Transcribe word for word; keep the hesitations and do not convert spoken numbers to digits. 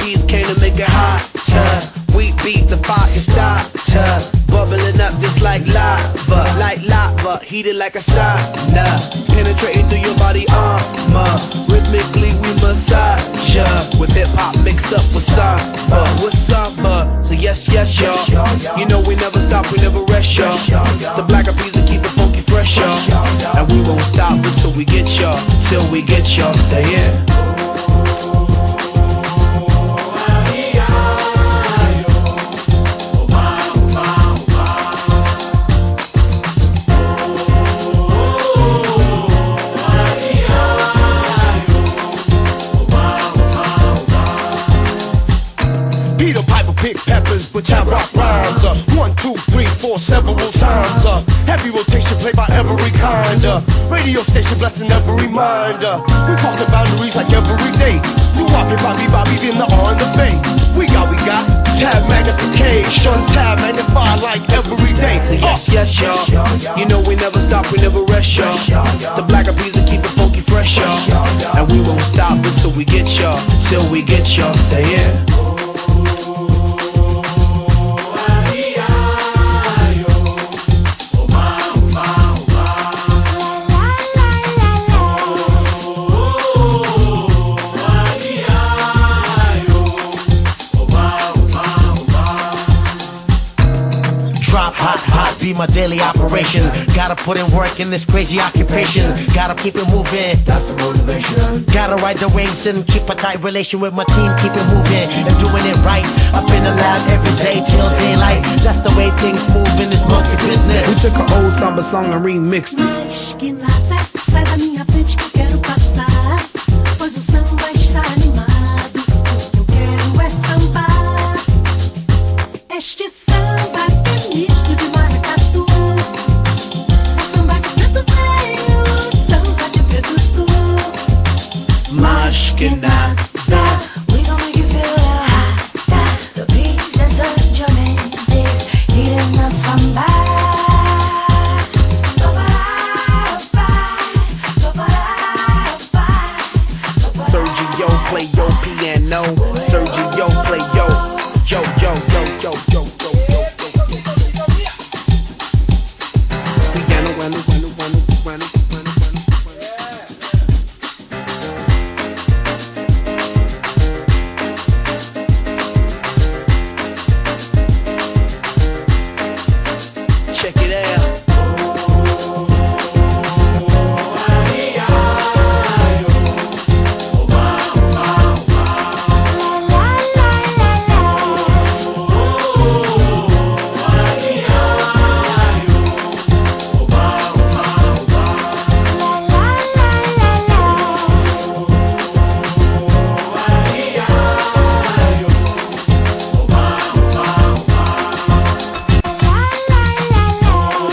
keys came to make it hotter. We beat the fire starter, bubbling up just like lava, like lava, heated like a sauna, penetrating through your body armor. Rhythmically we massage ya, with hip hop mixed up with samba, with samba. So yes, yes, y'all. You know we never stop, we never rest, y'all. The Black Eyed Peas will keep it funky fresh, y'all. And we won't stop until we get y'all, till we get y'all. Say it. Peter Piper pick peppers, but I rock rhymes. Uh, one, two, three, four, several times. Uh, heavy rotation played by every kind. Uh, radio station blessing every mind. Uh, we crossing boundaries like every day. Do Bobby, Bobby, Bobby, in the on the bay. We got, we got tab magnification, tab magnified like every day. So yes, yes, y'all. You know we never stop, we never rest, y'all. The Black Eyed Peas will keep it funky fresh, y'all. And we won't stop until we get y'all, till we get y'all. Say it. Drop hot, hot, be my daily operation. Gotta put in work in this crazy occupation. Gotta keep it moving, that's the motivation. Gotta ride the waves and keep a tight relation with my team. Keep it moving and doing it right. Up in the lab every day till daylight. That's the way things move in this monkey business. We took an old samba song and remixed it. Mas que nada, sai da minha frente que eu quero passar. Pois o samba está animado. O que eu quero é sambar. Este samba é misto de maracatu. O samba de preto velho, o samba de preto tu. Mas que nada. We gon' make you feel hot. The beats and such your mendes, eating up samba. Sergio play your piano. Sergio play yo, yo, yo, yo, yo, yo.